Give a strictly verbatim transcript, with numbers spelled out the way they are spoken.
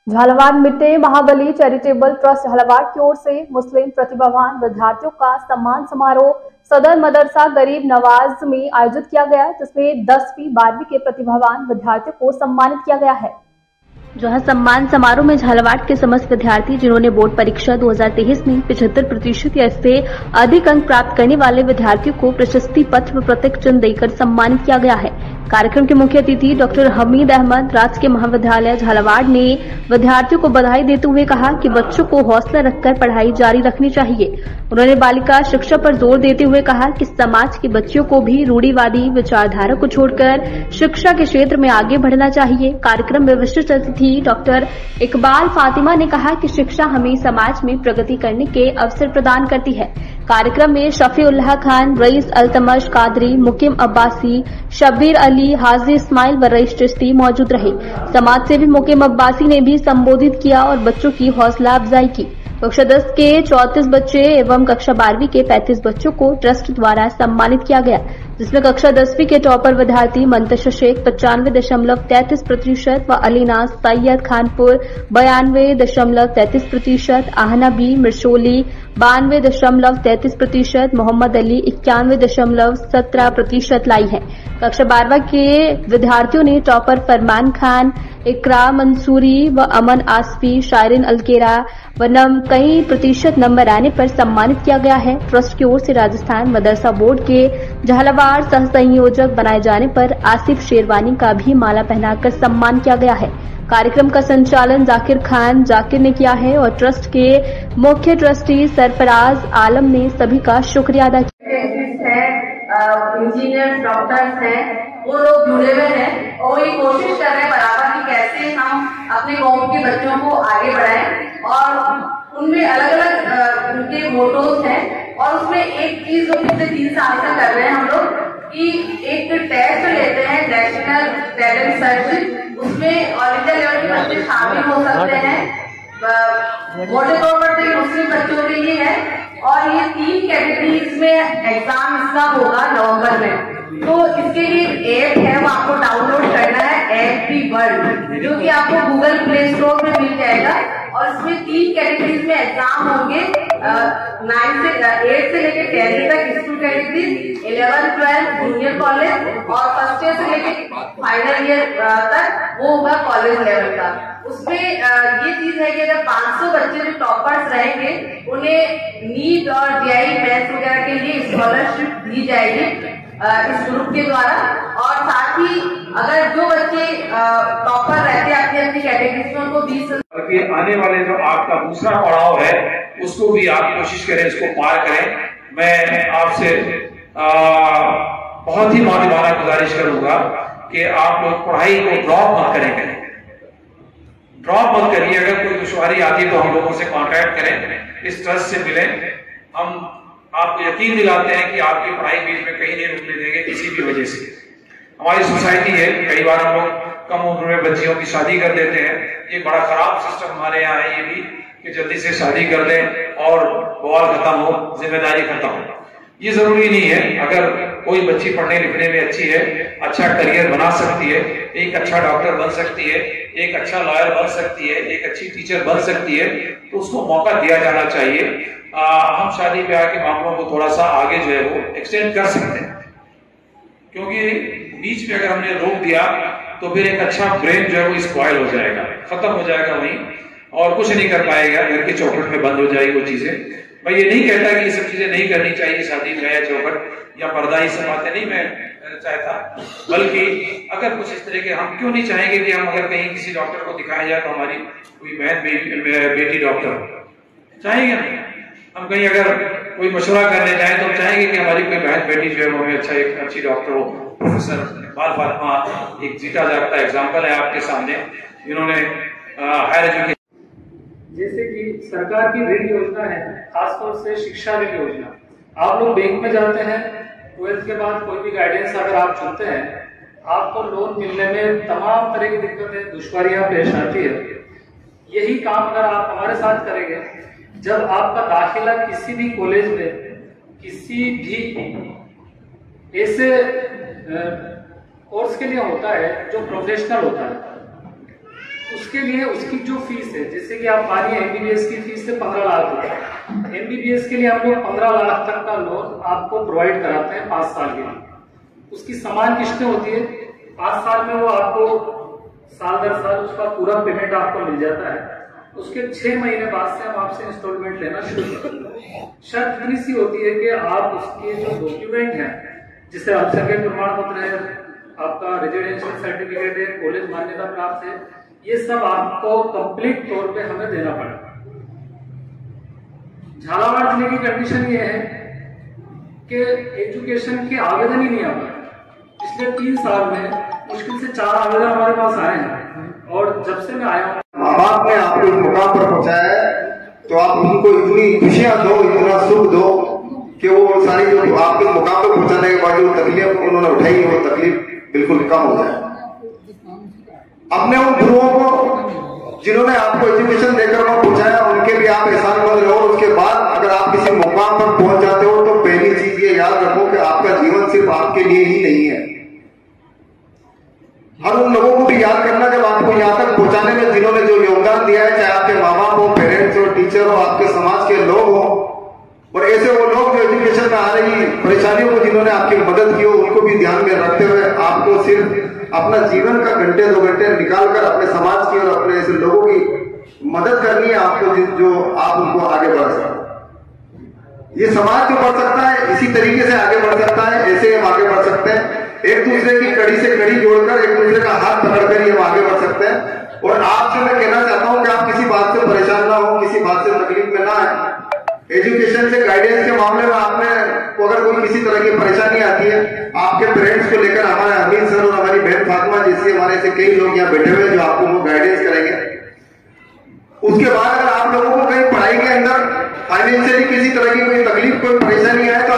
Jhalawar Mitte Mahabali charitable trust Jhalawar की ओर से मुस्लिम प्रतिभावान विद्यार्थियों का सम्मान समारोह सदर मदरसा गरीब नवाज में आयोजित किया गया, जिसमें दसवीं बारहवीं के प्रतिभावान विद्यार्थियों को सम्मानित किया गया है। जहां सम्मान समारोह में झालावाड़ के समस्त विद्यार्थी जिन्होंने बोर्ड परीक्षा दो हज़ार तेईस में पचहत्तर प्रतिशत या इससे अधिक अंक प्राप्त करने वाले विद्यार्थियों को प्रशस्ति पत्र व प्रतीक चिन्ह देकर सम्मानित किया गया है। कार्यक्रम के मुख्य अतिथि डॉक्टर हमीद अहमद राजकीय महाविद्यालय झालावाड़ ने विद्यार्थियों को बधाई देते हुए कहा कि बच्चों को हौसला रखकर पढ़ाई जारी रखनी चाहिए। उन्होंने बालिका शिक्षा पर जोर देते हुए कहा कि समाज के बच्चों को भी रूढ़िवादी विचारधारा को छोड़कर शिक्षा के क्षेत्र में आगे बढ़ना चाहिए। कार्यक्रम में विशिष्ट अतिथि डॉक्टर इकबाल फातिमा ने कहा कि शिक्षा हमें समाज में प्रगति करने के अवसर प्रदान करती है। कार्यक्रम में शफीउल्लाह खान, रईस अल्तमश कादरी, मुकीम अब्बासी, शब्बीर अली, हाजी इस्माइल व रईस चिश्ती मौजूद रहे। समाज सेवी मुकीम अब्बासी ने भी संबोधित किया और बच्चों की हौसला अफजाई की। कक्षा दस के चौंतीस बच्चे एवं कक्षा बारहवीं के पैंतीस बच्चों को ट्रस्ट द्वारा सम्मानित किया गया, जिसमें कक्षा दसवीं के टॉपर विद्यार्थी मंतशा शेख पचानवे दशमलव तैंतीस प्रतिशत व अलीना सैयद खानपुर बयानवे दशमलव तैंतीस प्रतिशत, आहना बी मिर्शोली बानवे दशमलव तैंतीस प्रतिशत, मोहम्मद अली इक्यानवे दशमलव सत्रह प्रतिशत लाई है। कक्षा बारहवीं के विद्यार्थियों ने टॉपर फरमान खान, इकरा मंसूरी व अमन आसफी, शायरिन अलकेरा व नम कई प्रतिशत नंबर आने पर सम्मानित किया गया है। ट्रस्ट की ओर से राजस्थान मदरसा बोर्ड के झालावाड़ सह संयोजक बनाए जाने पर आसिफ शेरवानी का भी माला पहनाकर सम्मान किया गया है। कार्यक्रम का संचालन जाकिर खान जाकिर ने किया है और ट्रस्ट के मुख्य ट्रस्टी सरफराज आलम ने सभी का शुक्रिया अदा किया। इंजीनियर डॉक्टर्स हैं, वो लोग जुड़े हुए हैं और ये कोशिश कर रहे हैं बराबर कि कैसे हम अपने कौम के बच्चों को आगे बढ़ाएं और उनमें अलग अलग उनके मोटोज हैं और उसमें एक चीज जो पिछले तीन साल से कर रहे हैं हम लोग कि एक टेस्ट लेते हैं नेशनल टैलेंट सर्च, उसमें ऑल इंडिया लेवल के बच्चे शामिल हो सकते हैं। मोटे तौर पर तो मुस्लिम बच्चों के लिए है और ये तीन कैटेगरीज में एग्जाम इसका होगा नवंबर में। तो इसके लिए ऐप है, वो आपको डाउनलोड करना है, ऐप दी वर्ल्ड, जो कि आपको गूगल प्ले स्टोर में मिल जाएगा और इसमें तीन कैटेगरीज में एग्जाम होंगे, नाइन से एट से लेकर टेंथ तक school categories, eleven twelfth junior college और फर्स्ट ईयर से लेकर फाइनल ईयर तक वो होगा कॉलेज लेवल का। उसमें ये चीज है कि अगर पाँच सौ बच्चे जो टॉपर्स रहेंगे उन्हें नीट और जेईई मेंस वगैरह के लिए स्कॉलरशिप दी जाएगी इस ग्रुप के द्वारा। और साथ ही अगर जो बच्चे टॉपर रहते हैं अपनी अपनी कैटेगरी में उनको बीस आने वाले जो आपका दूसरा पड़ाव है उसको भी आप कोशिश करें, इसको पार करें। मैं आपसे बहुत ही मानवाना गुजारिश करूंगा कि आप लोग पढ़ाई को ड्रॉप मत करें करें ड्रॉप मत करिए। अगर कोई दुश्वारी आती है तो हम लोगों से कांटेक्ट करें, इस ट्रस्ट से मिलें। हम आपको यकीन दिलाते हैं कि आपकी पढ़ाई बीच में कहीं नहीं रुकने देंगे किसी भी वजह से। हमारी सोसाइटी है, कई बार हम लोग कम उम्र में बच्चियों की शादी कर देते हैं। ये बड़ा खराब सिस्टम हमारे यहाँ है ये भी कि जल्दी से शादी कर दें और बवाल खत्म हो, जिम्मेदारी खत्म हो। ये जरूरी नहीं है। अगर कोई बच्ची पढ़ने लिखने में अच्छी है, अच्छा करियर बना सकती है, एक अच्छा डॉक्टर बन सकती है, एक अच्छा लॉयर बन सकती है, एक अच्छी टीचर बन सकती है, तो उसको मौका दिया जाना चाहिए। आ, हम शादी ब्याह के मामलों को थोड़ा सा आगे जो है वो एक्सटेंड कर सकते हैं, क्योंकि बीच में अगर हमने रोक दिया तो फिर एक अच्छा ब्रेन जो है वो स्पॉइल हो जाएगा, खत्म हो जाएगा वहीं और कुछ नहीं कर पाएगा, घर की चौखट में बंद हो जाएगी वो चीजें। मैं ये नहीं कहता कि ये सब चीजें नहीं करनी चाहिए, शादी ब्याह या चौखट या पर्दा, ये सब बातें नहीं मैं चाहता, बल्कि अगर कुछ इस तरह के हम क्यों नहीं चाहेंगे कि हम अगर कहीं किसी डॉक्टर को दिखाया जाए तो हमारी कोई बहन बेटी डॉक्टर चाहेंगे। हम कहीं अगर कोई मशवरा करने जाए तो हम चाहेंगे कि हमारी कोई बहन बेटी जो है वो हमें अच्छा एक अच्छी डॉक्टर हो। प्रोफेसर इकबाल फातिमा एक जीता जागता एग्जाम्पल है आपके सामने, इन्होंने हायर एजुकेशन जैसे कि सरकार की ऋण योजना है, खासतौर से शिक्षा ऋण योजना। आप लोग बैंक में जाते हैं, ट्वेल्थ के बाद कोई भी गाइडेंस अगर आप चुनते हैं, आपको लोन मिलने में तमाम तरह की दिक्कतें दुश्वारियां पेश आती है। यही काम अगर आप हमारे साथ करेंगे, जब आपका दाखिला किसी भी कॉलेज में किसी भी ऐसे कोर्स के लिए होता है जो प्रोफेशनल होता है, उसके लिए उसकी जो फीस है, जैसे कि आप मानिए एमबीबीएस की फीस है पंद्रह लाख रुपए, एमबीबीएस के लिए हम लोग पंद्रह लाख तक का लोन आपको प्रोवाइड कराते हैं पांच साल के लिए। उसकी समान किस्तें होती है, पांच साल में वो आपको साल दर साल उसका पूरा पेमेंट आपको मिल जाता है। उसके छह महीने बाद से हम आपसे इंस्टॉलमेंट लेना शुरू करते हैं। शर्त इतनी सी होती है कि आप उसके जो डॉक्यूमेंट हैं, जिससे अल्पसंख्यक प्रमाण पत्र है, आपका रेजिडेंशियल सर्टिफिकेट है, कॉलेज मान्यता प्राप्त है, ये सब आपको कंप्लीट तौर पे हमें देना पड़ेगा। झालावाड़ जिले की कंडीशन ये है कि एजुकेशन के आवेदन ही नहीं आ पाए। पिछले तीन साल में मुश्किल से चार आवेदन हमारे पास आए हैं, और जब से मैं आया हूँ माँ बाप ने आपको इस मुकाम पर पहुंचाया है, तो आप उनको इतनी खुशियां दो, इतना सुख दो कि वो सारी जो आपके मुकाम पर पहुंचाने के बाद जो तकलीफ उन्होंने उठाई वो तकलीफ बिल्कुल कम हो जाए। अपने उन गुरुओं को जिन्होंने आपको एजुकेशन देकर वहां पहुंचाया, उनके लिए आप एहसानमंद रहो। उसके बाद अगर आप किसी मुकाम पर पहुंच जाते हो तो पहली चीज ये याद रखो कि आपका जीवन सिर्फ आपके लिए ही नहीं है। और उन लोगों को भी याद करना जब आपको यहाँ तक पहुंचाने में जिन्होंने जो योगदान दिया है, चाहे आपके माँ बाप हो, पेरेंट्स हो, टीचर हो, आपके समाज के लोग हो, और ऐसे वो लोग जो एजुकेशन में आ रही परेशानियों को जिन्होंने आपकी मदद की हो, उनको भी ध्यान में रखते हुए आपको सिर्फ अपना जीवन का घंटे दो घंटे निकालकर अपने समाज की और अपने ऐसे लोगों की मदद करनी है आपको, जो आप उनको आगे बढ़ सकते। ये समाज जो बढ़ सकता है इसी तरीके से आगे बढ़ सकता है, ऐसे हम आगे बढ़ सकते हैं। एक दूसरे की कड़ी से कड़ी जोड़कर, एक दूसरे का हाथ पकड़कर ये हम आगे बढ़ सकते हैं। और आपसे मैं कहना चाहता हूं कि आप किसी बात से परेशान ना हो, किसी बात से तकलीफ में ना आए। एजुकेशन से गाइडेंस के मामले में आपने अगर कोई किसी तरह की परेशानी आती है, आपके पेरेंट्स को लेकर हमारे अमीन सर और हमारी बहन फातिमा जैसी हमारे से कई लोग यहाँ बैठे हुए जो आपको वो गाइडेंस करेंगे। उसके बाद अगर आप लोगों को कहीं पढ़ाई के अंदर फाइनेंशियली किसी तरह की कोई तकलीफ, कोई परेशानी आए